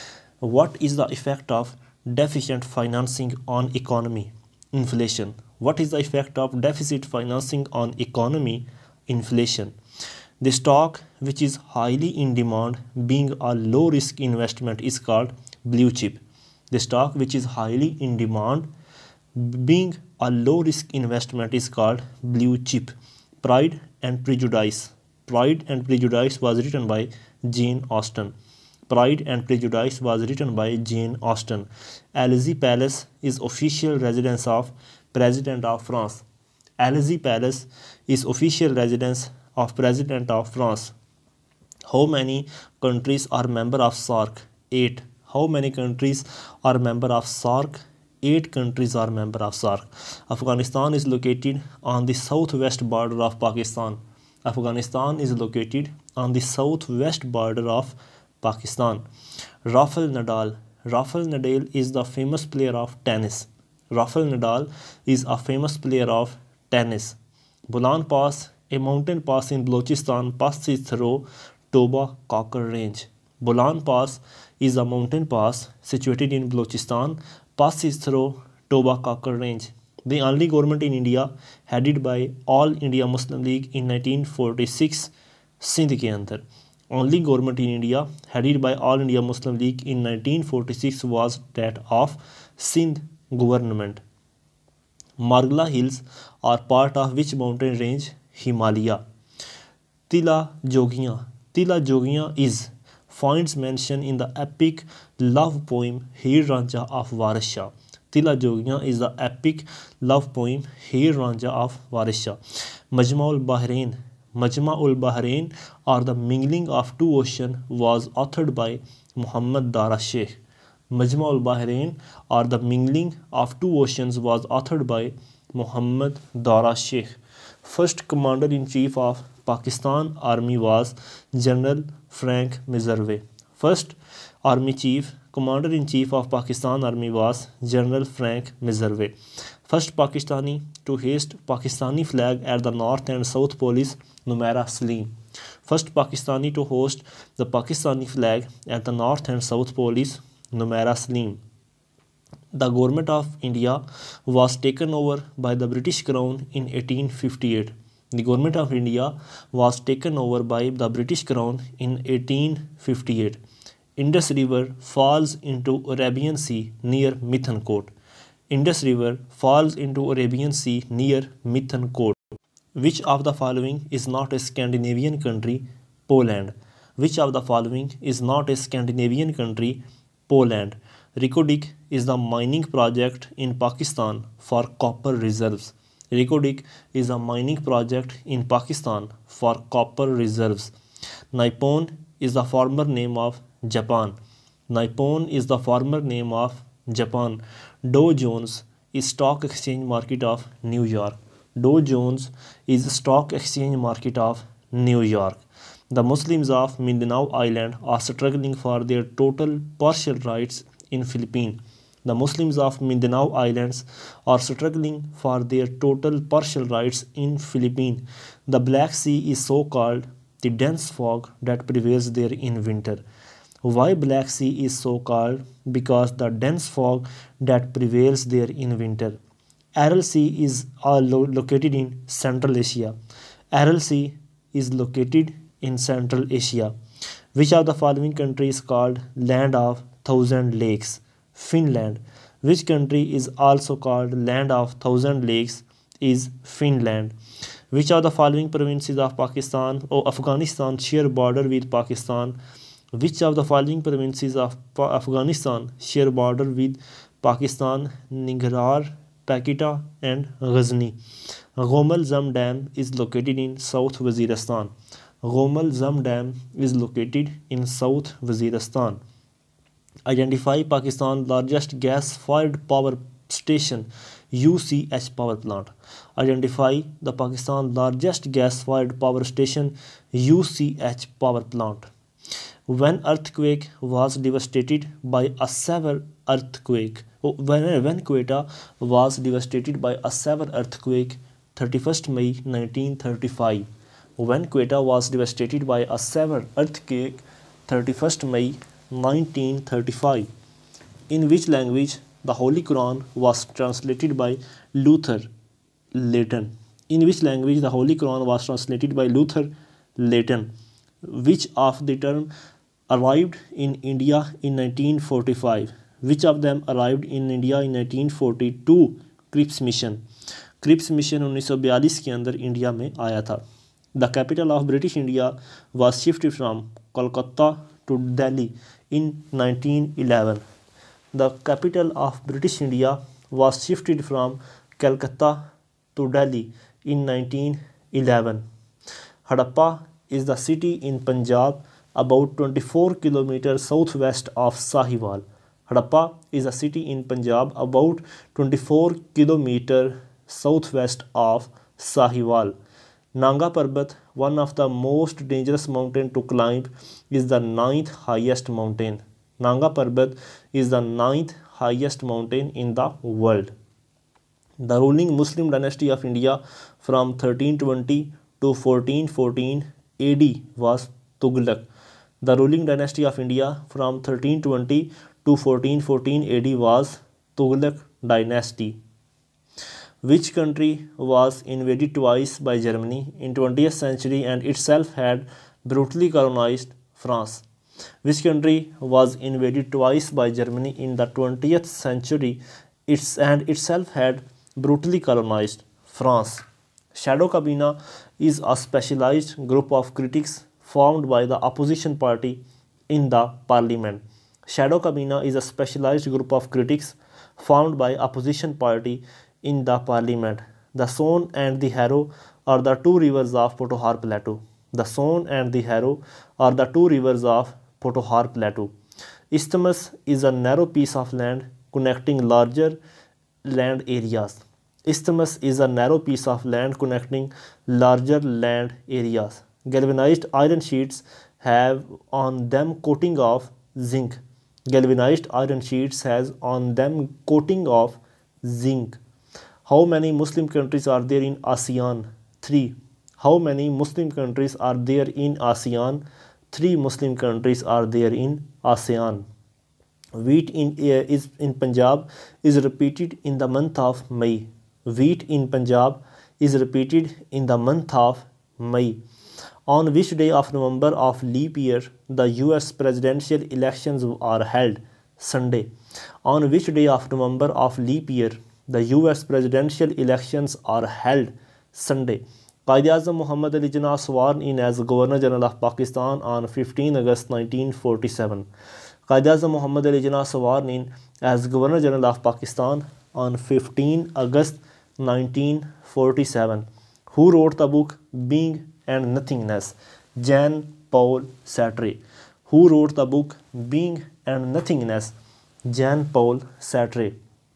Speaker 1: What is the effect of deficient financing on economy? Inflation. What is the effect of deficit financing on economy? Inflation. The stock which is highly in demand being a low risk investment is called blue chip. The stock which is highly in demand being a low risk investment is called blue chip. Pride and Prejudice. Pride and Prejudice was written by Jane Austen. Pride and Prejudice was written by Jane Austen. Élysée Palace is official residence of President of France. Élysée Palace is official residence of President of France. How many countries are member of SAARC? Eight. How many countries are member of SAARC? Eight countries are member of SAARC. Afghanistan is located on the southwest border of Pakistan. Afghanistan is located on the southwest border of Pakistan. Rafael Nadal. Rafael Nadal is the famous player of tennis. Rafael Nadal is a famous player of tennis. Bolan Pass, a mountain pass in Balochistan, passes through Toba Kakar Range. Bolan Pass is a mountain pass situated in Balochistan, passes through Toba Kakar Range. The only government in India headed by All India Muslim League in nineteen forty-six, Sindh के अंदर. Only government in India headed by All India Muslim League in nineteen forty-six was that of Sindh government. Margla Hills are part of which mountain range? Himalaya. Tila Jogiyan. Tila Jogiyan is finds mention in the epic love poem Heer Ranjha of Waris Shah. Tila Jogiyan is the epic love poem Heer Ranjha of Waris Shah. Majma ul Bahrain. Majma ul Bahrain, or the mingling of two oceans, was authored by Muhammad Dara Sheikh. Majma ul Bahrain, or the mingling of two oceans, was authored by Muhammad Dara Sheikh. First Commander-in-Chief of Pakistan Army was General Frank Meserve. First Army Chief, Commander-in-Chief of Pakistan Army was General Frank Meserve. First Pakistani to hoist Pakistani flag at the North and South Poles, Numaira Salim. First Pakistani to host the Pakistani flag at the North and South Poles, Numaira Salim. The government of India was taken over by the British Crown in eighteen fifty-eight. The government of India was taken over by the British Crown in eighteen fifty-eight. Indus River falls into Arabian Sea near Mithankot. Indus River falls into Arabian Sea near Mithankot. Which of the following is not a Scandinavian country? Poland. Which of the following is not a Scandinavian country? Poland. Reko Diq is the mining project in Pakistan for copper reserves. Reko Diq is a mining project in Pakistan for copper reserves. Nippon is the former name of Japan. Nippon is the former name of Japan. Dow Jones is stock exchange market of New York. Dow Jones is stock exchange market of New York. The Muslims of Mindanao Island are struggling for their total partial rights in Philippines. The Muslims of Mindanao Islands are struggling for their total partial rights in Philippines. The Black Sea is so called the dense fog that prevails there in winter. Why Black Sea is so called? Because the dense fog that prevails there in winter. Aral Sea is uh, lo located in Central Asia. Aral Sea is located in Central Asia. Which of the following country is called Land of Thousand Lakes? Finland. Which country is also called Land of Thousand Lakes? Is Finland. Which of the following provinces of Pakistan or Afghanistan share border with Pakistan? Which of the following provinces of Afghanistan share border with Pakistan? Ningrar, Pakita and Ghazni. Gomal Zam Dam is located in South Waziristan. Gomal Zam Dam is located in South Waziristan. Identify Pakistan's largest gas-fired power station, U C H power plant. Identify the Pakistan's largest gas-fired power station, U C H power plant. When earthquake was devastated by a severe earthquake, when, when Quetta was devastated by a severe earthquake, thirty-first May nineteen thirty-five. When Quetta was devastated by a severe earthquake, thirty-first May nineteen thirty-five. In which language the Holy Quran was translated by Luther Leighton? In which language the Holy Quran was translated by Luther Leighton? Which of the term arrived in India in nineteen forty-five? Which of them arrived in India in nineteen forty-two? Cripps mission Cripps mission उन्नीस सौ बयालीस के अंदर India में आया था. The capital of British India was shifted from Kolkata to Delhi in nineteen eleven. The capital of British India was shifted from Calcutta to Delhi in nineteen eleven. Hadappa is the city in Punjab about twenty-four kilometers southwest of Sahiwal. Hadappa is a city in Punjab about twenty-four kilometers southwest of Sahiwal. Nanga Parbat, one of the most dangerous mountains to climb, is the ninth highest mountain. Nanga Parbat is the ninth highest mountain in the world. The ruling Muslim dynasty of India from thirteen twenty to fourteen fourteen A D was Tughlaq. The ruling dynasty of India from thirteen twenty to fourteen fourteen A D was Tughlaq dynasty. Which country was invaded twice by Germany in twentieth century and itself had brutally colonized France? Which country was invaded twice by Germany in the twentieth century its and itself had brutally colonized France? Shadow Cabinet is a specialized group of critics formed by the opposition party in the parliament. Shadow Cabinet is a specialized group of critics formed by opposition party in the parliament. The Son and the Harrow are the two rivers of Potohar Plateau. The Son and the Harrow are the two rivers of Potohar Plateau. Isthmus is a narrow piece of land connecting larger land areas. Isthmus is a narrow piece of land connecting larger land areas. Galvanized iron sheets have on them coating of zinc. Galvanized iron sheets has on them coating of zinc. How many Muslim countries are there in ASEAN? three. How many Muslim countries are there in ASEAN? three Muslim countries are there in ASEAN. Wheat in, uh, is in Punjab is repeated in the month of May. Wheat in Punjab is repeated in the month of May. On which day of November of leap year the U S presidential elections are held? Sunday. On which day of November of leap year the U S presidential elections are held? Sunday. Quaid-e-Azam Muhammad Ali Jinnah sworn in as Governor General of Pakistan on fifteenth August nineteen forty-seven. Quaid-e-Azam Muhammad Ali Jinnah sworn in as Governor General of Pakistan on fifteenth August nineteen forty-seven. Who wrote the book Being and Nothingness? Jean Paul Sartre. Who wrote the book Being and Nothingness? Jean Paul Sartre.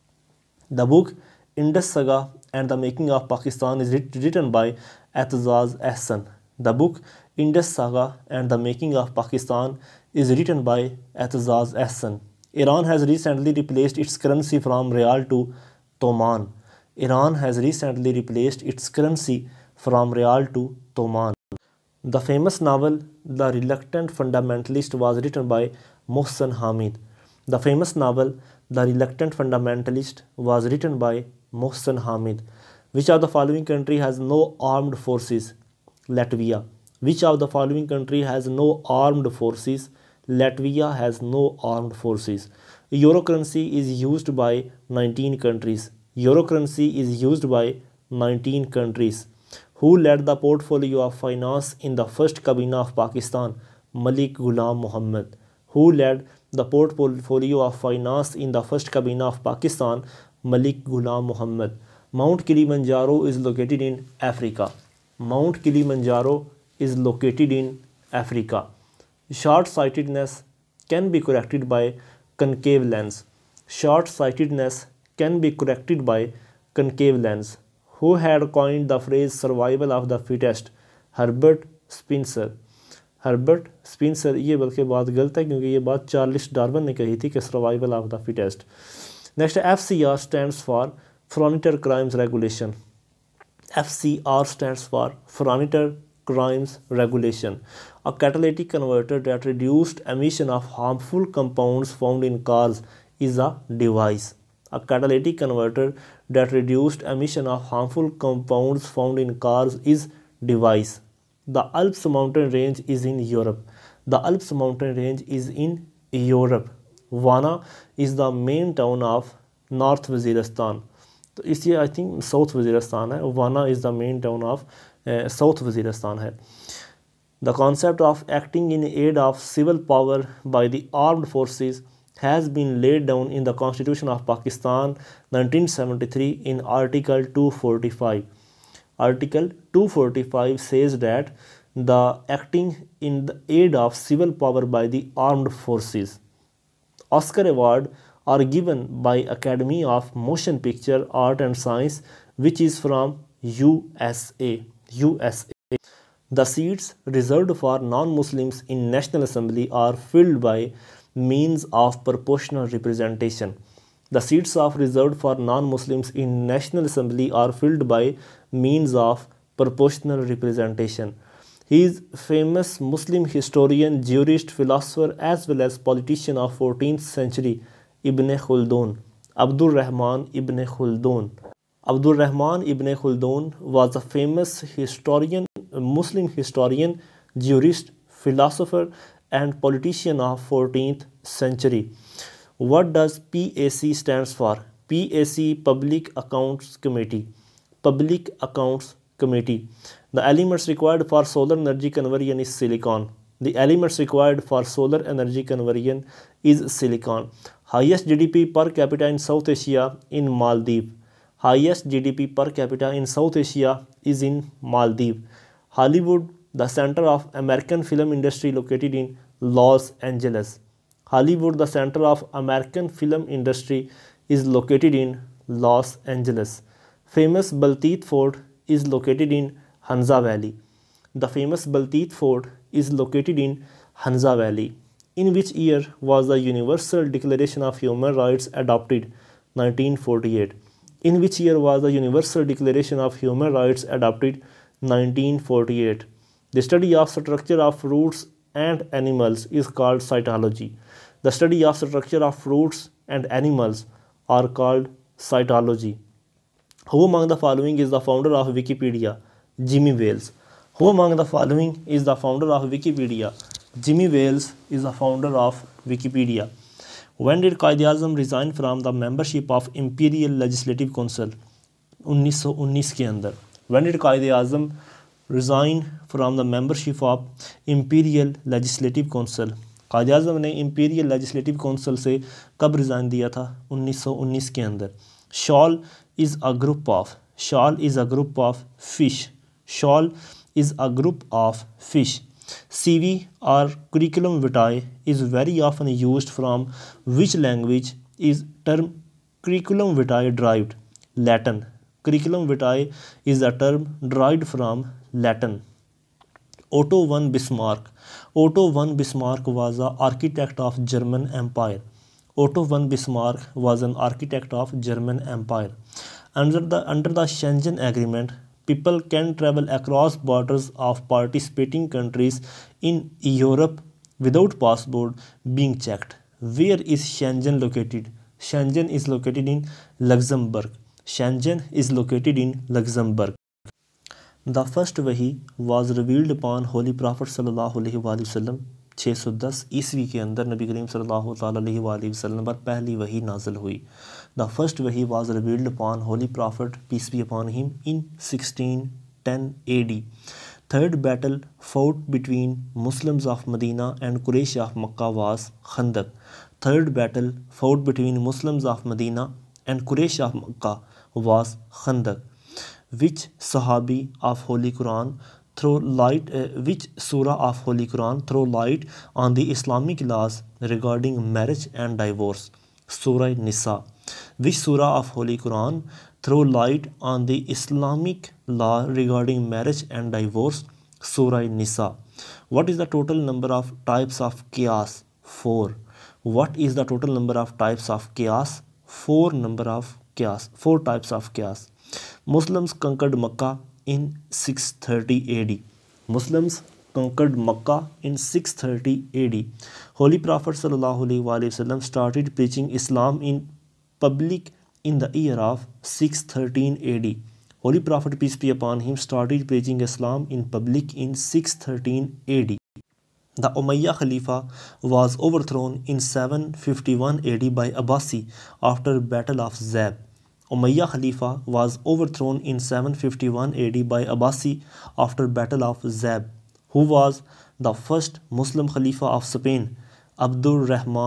Speaker 1: The book Indus Saga and the Making of Pakistan is writ written by Aetzaz Ahsan. The book Indus Saga and the Making of Pakistan is written by Aetzaz Ahsan. Iran has recently replaced its currency from Rial to Toman. Iran has recently replaced its currency from Rial to Toman. The famous novel The Reluctant Fundamentalist was written by Mohsen Hamid. The famous novel The Reluctant Fundamentalist was written by Mohsen Hamid. Which of the following country has no armed forces? Latvia. Which of the following country has no armed forces? Latvia has no armed forces. Euro currency is used by nineteen countries. Euro currency is used by nineteen countries. Who led the portfolio of finance in the first cabinet of Pakistan? Malik Ghulam Muhammad. Who led the portfolio of finance in the first cabinet of Pakistan? Malik Ghulam Muhammad. Mount Kilimanjaro is located in Africa. Mount Kilimanjaro is located in Africa. Short-sightedness can be corrected by concave lens. Short-sightedness can be corrected by concave lens. Who had coined the phrase survival of the fittest? Herbert Spencer. Herbert Spencer. ये बल्कि बात गलत है क्योंकि ये बात Charles Darwin ने कही थी कि survival of the fittest. Next F C R stands for frontier crimes regulation. F C R stands for frontier crimes regulation. A catalytic converter that reduced emission of harmful compounds found in cars is a device. A catalytic converter that reduced emission of harmful compounds found in cars is device. The Alps mountain range is in Europe. The Alps mountain range is in Europe. Vanna is the main town of North Waziristan. तो इसलिए I think south Waziristan है. Wana is the main town of south Waziristan है. The concept of acting in aid of civil power by the armed forces has been laid down in the Constitution of Pakistan nineteen seventy-three in Article two forty-five. Article two forty-five says that the acting in the aid of civil power by the armed forces. Oscar Award are given by Academy of Motion Picture Art and Science, which is from U S A. U S A. The seats reserved for non-Muslims in National Assembly are filled by means of proportional representation. The seats of reserved for non-Muslims in National Assembly are filled by means of proportional representation. He is famous Muslim historian, jurist, philosopher as well as politician of fourteenth century, Ibn Khaldun. Abdul Rahman Ibn Khaldun. Abdul Rahman Ibn Khaldun was a famous historian, Muslim historian, jurist, philosopher and politician of fourteenth century. What does P A C stands for? P A C, Public Accounts Committee. Public Accounts Committee. The elements required for solar energy conversion is silicon. The elements required for solar energy conversion is silicon. Highest G D P per capita in South Asia in Maldives. Highest G D P per capita in South Asia is in Maldives. Hollywood, the center of American film industry, located in Los Angeles. Hollywood, the center of American film industry, is located in Los Angeles. Famous Balteet Fort is located in Hunza Valley. The famous Balteet Fort is located in Hunza Valley. In which year was the Universal Declaration of Human Rights adopted? nineteen forty-eight. In which year was the Universal Declaration of Human Rights adopted? nineteen forty-eight. The study of structure of fruits and animals is called cytology. The study of structure of fruits and animals are called cytology. Who among the following is the founder of Wikipedia? Jimmy Wales. Who among the following is the founder of Wikipedia? Jimmy Wales is the founder of Wikipedia. When did Quaid-e-Azam resign from the membership of Imperial Legislative Council? nineteen nineteen के अंदर. When did Quaid-e-Azam resign from the membership of Imperial Legislative Council? Quaid-e-Azam ने Imperial Legislative Council से कब resign दिया था? nineteen nineteen के अंदर. Shoal is a group of. Shoal is a group of fish. Shoal is a group of fish. C V or curriculum vitae is very often used from which language is term curriculum vitae derived? Latin. Curriculum vitae is a term derived from Latin. Otto von Bismarck. Otto von Bismarck was the architect of German Empire. Otto von Bismarck was an architect of German Empire. Under the under the Schengen Agreement, people can travel across borders of participating countries in Europe without passport being checked. Where is Schengen located? Schengen is located in Luxembourg. Schengen is located in Luxembourg. The first wahi was revealed upon Holy Prophet sallallahu alaihi wasallam छः सौ दस ईस्वी के अंदर नबी करीम सल्लल्लाहु अलैहि वसल्लम पर पहली वही नाजिल हुई. द फर्स्ट वही was revealed upon holy prophet peace be upon him in sixteen ten A D. Third battle fought between Muslims of Medina and Quraysh of Makkah was Khandaq. Third battle fought between Muslims of Medina and Quraysh of Makkah was Khandaq. Which Sahabi of Holy Quran throw light uh, which surah of Holy Quran throw light on the Islamic laws regarding marriage and divorce? Surah Nisa. Which surah of Holy Quran throw light on the Islamic law regarding marriage and divorce? Surah Nisa. What is the total number of types of qiyas? Four. What is the total number of types of qiyas? Four number of qiyas. Four types of qiyas. Muslims conquered Makkah in six thirty A D. Muslims conquered Makkah in six thirty A D. Holy Prophet sallallahu alaihi wasallam started preaching Islam in public in the year of six thirteen A D. Holy Prophet peace be upon him started preaching Islam in public in six thirteen A D. The Umayyad Khalifa was overthrown in seven fifty-one A D by Abbasi after Battle of Zab. Umayyad Khalifa was overthrown in seven fifty-one A D by Abbasi after Battle of Zab. Who was the first Muslim Khalifa of Spain? Abdul Rahman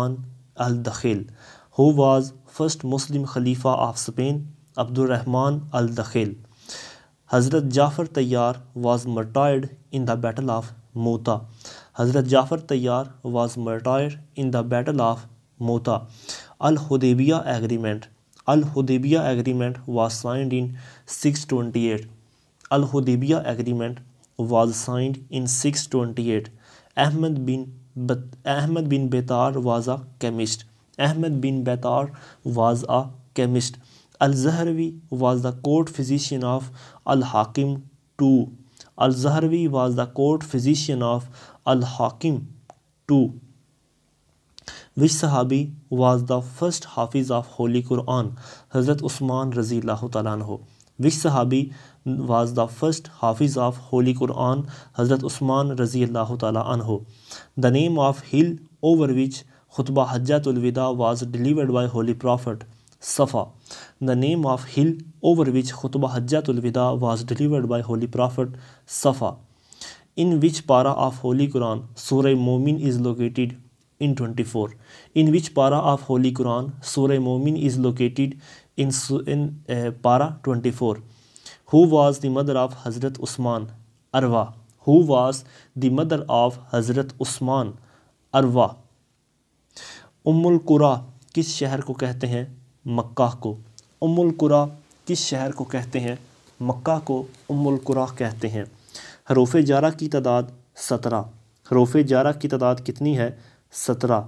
Speaker 1: al-Dakhil. Who was first Muslim Khalifa of Spain? Abdurrahman al-Dakhil. Hazrat Jafar Tayyar was martyred in the Battle of Mu'ta. Hazrat Jafar Tayyar was martyred in the Battle of Mu'ta. Al-Hudaybiyah Agreement. Al-Hudaybiyah Agreement was signed in six twenty-eight. Al-Hudaybiyah Agreement was signed in six twenty-eight. Ahmad bin Bat- Ahmad bin Betar was a chemist. Ahmad bin Betar was a chemist. Al-Zahrawi was the court physician of Al-Hakim the second. Al-Zahrawi was the court physician of Al-Hakim the second. Which Sahabi was the first Hafiz of Holy Quran? Hazrat Usman Raziyallahu Ta'ala anhu. Which Sahabi was the first Hafiz of Holy Quran? Hazrat Usman Raziyallahu Ta'ala anhu. The name of hill over which Khutbah Hajjatul Wida was delivered by Holy Prophet? Safa. The name of hill over which Khutbah Hajjatul Wida was delivered by Holy Prophet? Safa. In which para of Holy Quran Surah Mu'min is located? In twenty-four. In which para of Holy Quran Surah Mu'min is located? In, in uh, para twenty-four. Who was the mother of Hazrat Usman? Arwa. Who was the mother of Hazrat Usman? Arwa. Ummul Qura किस शहर को कहते हैं? मक्का को. उम्मुल Qura किस शहर को कहते हैं? मक्का को उम्मुल कुरा कहते हैं. हरूफ जारा की तादाद सत्रह. हरूफ जारा की तादाद कितनी है? सत्रह.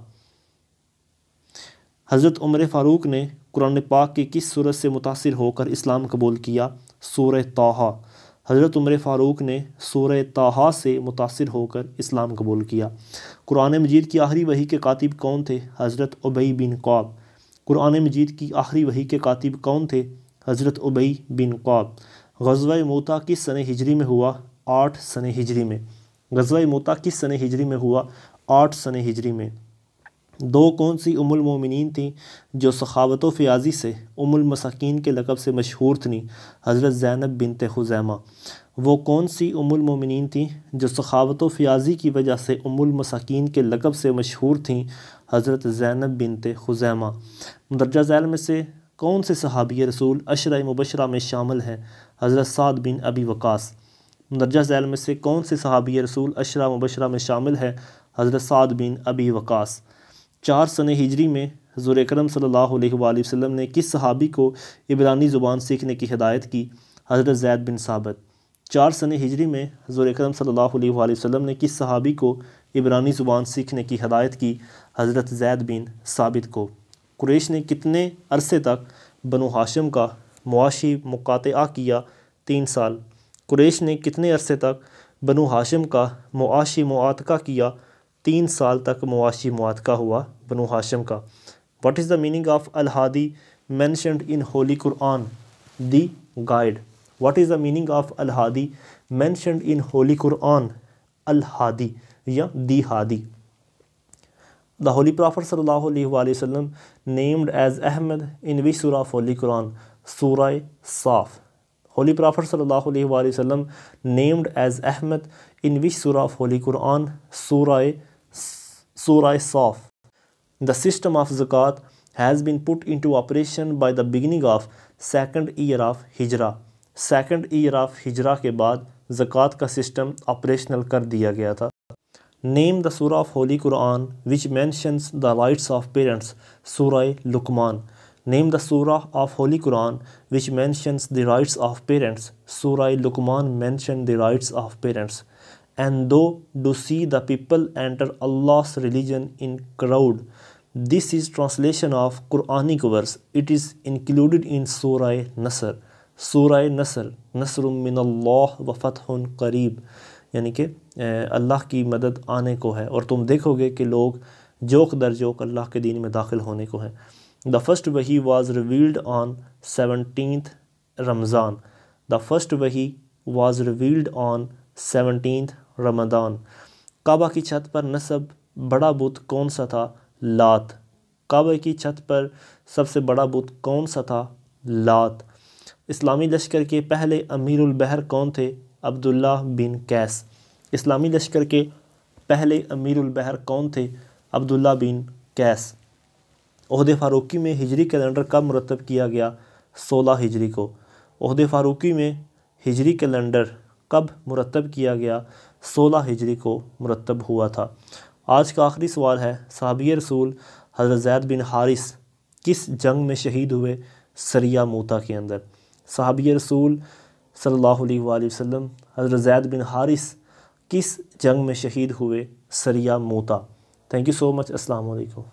Speaker 1: हज़रत उमर फ़ारूक ने कुरान पाक की किस सूरत से मुतासिर होकर इस्लाम कबूल किया? सूरह ताहा. हज़रत उमर फ़ारूक ने सूरह ताहा से मुतासिर होकर इस्लाम कबूल किया. कुरान मजीद की आखिरी वही के कातिब कौन थे? हज़रत उबई बिन क़ाब. कुरान मजीद की आखिरी वही के कातिब कौन थे? हज़रत उबई बिन क़ाब. ग़ज़वा मूता किस सने हिजरी में हुआ? आठ सने हिजरी में. ग़ज़वा मूता किस सने हिजरी में हुआ? आठ सने हिजरी में. दो कौन सी उम्मुल मोमिनीन थीं जो सखावत व फ़याज़ी से उम्मुल मसाकीन के लक़ब से मशहूर थीं? हज़रत ज़ैनब बिनते खुज़ैमा. वो कौन सी उम्मुल मोमिनीन थीं जो सखावत व फ़याज़ी की वजह से उम्मुल मसाकीन के लक़ब से मशहूर थीं? हज़रत ज़ैनब बिनते खुज़ैमा. मुदर्रजा ज़ैल में से कौन से सहाबी रसूल अशरा मुबशरा में शामिल हैं? हज़रत साद बिन अबी वक़ास. मुदर्रजा ज़ैल में से कौन से सहाबी रसूल अशरा मुबशरा में शामिल हैं? हज़रत साद बिन अबी वक़ास. चार सने हिजरी में हुज़ूर अकरम सल्लल्लाहु अलैहि वसल्लम ने किस सहाबी को इब्रानी ज़ुबान सीखने की हिदायत की? हज़रत ज़ैद बिन साबित. चार सने हिजरी में हुज़ूर अकरम सल्लल्लाहु अलैहि वसल्लम ने किस सहाबी को इब्रानी ज़ुबान सीखने की हिदायत की? हज़रत ज़ैद बिन साबित को. कुरैश ने कितने अरसे तक बनु हाशिम का मुआशी मुकातिआ किया? तीन साल. कुरैश ने कितने अरसे तक बनु हाशिम का मुआशी मुआतका किया? तीन साल तक मुआशी मुआतका हुआ बनु हाशिम का. What is the meaning of Al-Hadi mentioned in Holy Quran? The guide. What is the meaning of Al-Hadi mentioned in Holy Quran? Al-Hadi या the Hadi. The Holy Prophet sallallahu alaihi wasallam named as Ahmad in which surah of Holy Quran? Surah Saf. Holy Prophet sallallahu alaihi wasallam named as Ahmad in which surah of Holy Quran? Surah Surah Saf. The system of zakat has been put into operation by the beginning of second year of Hijra. Second year of Hijra के बाद zakat का system operational कर दिया गया था. Name the surah of Holy Quran which mentions the rights of parents. Surah Luqman. Name the surah of Holy Quran which mentions the rights of parents. Surah Luqman mentioned the rights of parents. And though do see the people enter Allah's religion in crowd. This is translation of Quranic verse. It is included in Surah Nasr. Surah Nasr. Nasrum min Allah wa fathun qareeb. यानी कि अल्लाह की मदद आने को है और तुम देखोगे कि लोग जोक दर जोक अल्लाह के दीन में दाखिल होने को हैं. The first wahi was revealed on seventeenth Ramzan. The first wahi was revealed on seventeenth Ramadan. काबा की छत पर नस्ब बड़ा बुत कौन सा था? लात. काबा की छत पर सबसे बड़ा बुत कौन सा था? लात. इस्लामी लश्कर के पहले अमीरुल बहर कौन थे? अब्दुल्ला बिन कैस. इस्लामी लश्कर के पहले अमीरुल बहर कौन थे? अब्दुल्ला बिन कैस. ओहदे फ़ारूकी में हिजरी कैलेंडर कब मुरतब किया गया? सोलह हिजरी को। ओहदे फ़ारूकी में हिजरी कैलेंडर कब मुरतब किया गया? सोलह हिजरी को मुरतब हुआ था। आज का आखिरी सवाल है, सहाबी रसूल हज़रत ज़ैद बिन हारिस किस जंग में शहीद हुए? सरिया मूता के अंदर। सहाबी रसूल सल्लल्लाहु अलैहि वसल्लम हज़रत ज़ैद बिन हारिस किस जंग में शहीद हुए? सरिया Mutah. Thank you so much. अस्सलाम वालेकुम।